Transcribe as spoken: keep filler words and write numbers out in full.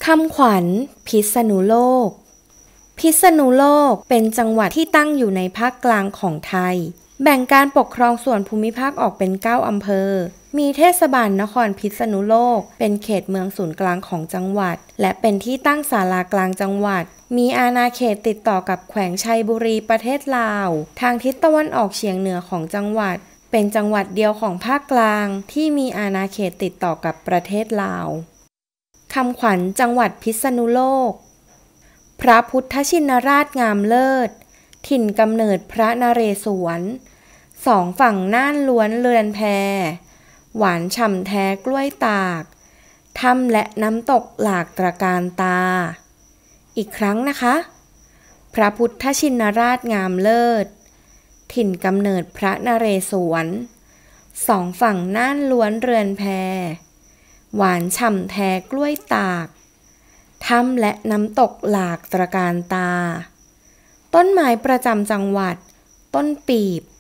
คำขวัญพิษณุโลกพิษณุโลกเป็นจังหวัดที่ตั้งอยู่ในภาคกลางของไทยแบ่งการปกครองส่วนภูมิภาคออกเป็นเก้าอำเภอมีเทศบาลนครพิษณุโลกเป็นเขตเมืองศูนย์กลางของจังหวัดและเป็นที่ตั้งศาลากลางจังหวัดมีอาณาเขตติดต่อกับแขวงชัยบุรีประเทศลาวทางทิศตะวันออกเฉียงเหนือของจังหวัดเป็นจังหวัดเดียวของภาคกลางที่มีอาณาเขตติดต่อกับประเทศลาวคำขวัญจังหวัดพิษณุโลกพระพุทธชินราชงามเลิศถิ่นกำเนิดพระนเรศวรสองฝั่งน่านล้วนเรือนแพหวานฉ่ำแท้กล้วยตากถ้ำและน้ำตกหลากตระการตาอีกครั้งนะคะพระพุทธชินราชงามเลิศถิ่นกำเนิดพระนเรศวรสองฝั่งน่านล้วนเรือนแพหวานฉ่ำแท้กล้วยตากถ้ำและน้ำตกหลากตระการตาต้นไม้ประจำจังหวัดต้นปีบ